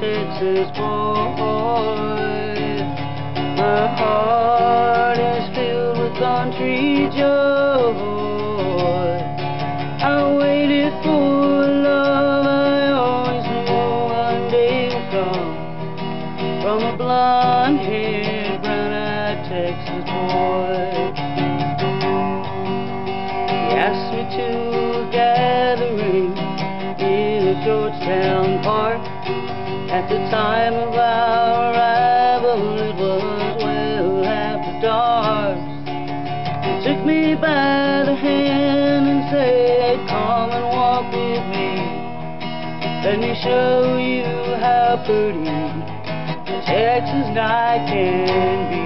Texas boy. My heart is filled with country joy. I waited for love I always knew one day would come, from a blonde-haired, brown-eyed Texas boy. He asked me to a gathering in a Georgetown park. At the time of our arrival, it was well after dark. He took me by the hand and said, "Come and walk with me. Let me show you how pretty a Texas night can be."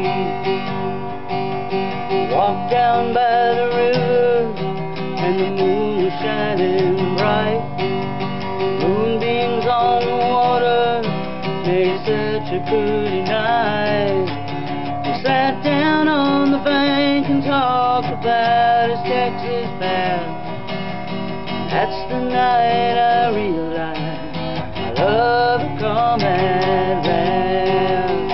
We walked down by the river and the moon was shining bright. Moonbeams on the water made such a pretty night. We sat down on the bank and talked about his Texas past. That's the night I realized my love had come at last.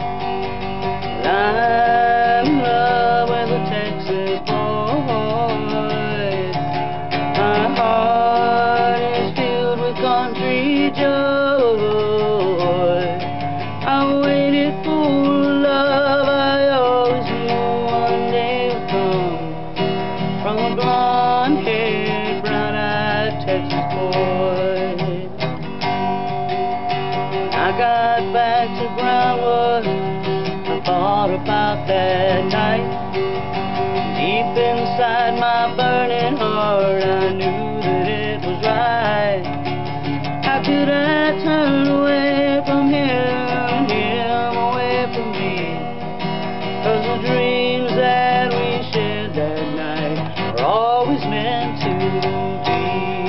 I'm in love with a Texas boy. My heart is filled with country joy. I waited for love I always knew one day would come, from a blonde-haired, brown-eyed Texas boy. When I got back to Brownwood, I thought about that night. Deep inside my burning heart, I knew that it was right. How could I turn away from him and him away from me? 'Cause the dreams that we shared that night were always meant to be.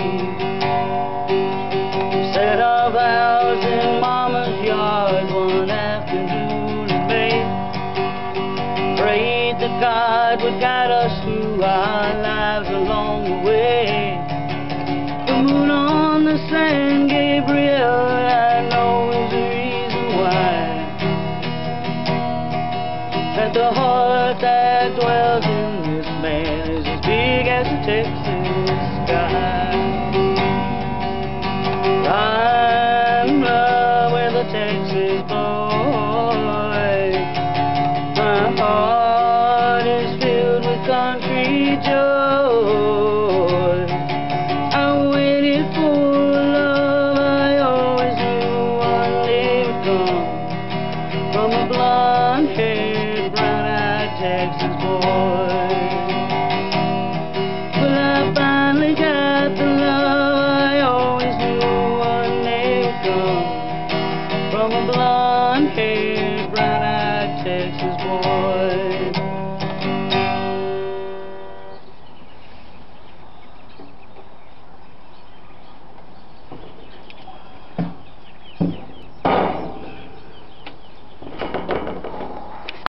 We said our vows in Mama's yard one afternoon in May. Prayed that God would guide us through our lives along the way. The moon on the sand, Gabriel, I know is the reason why, that the heart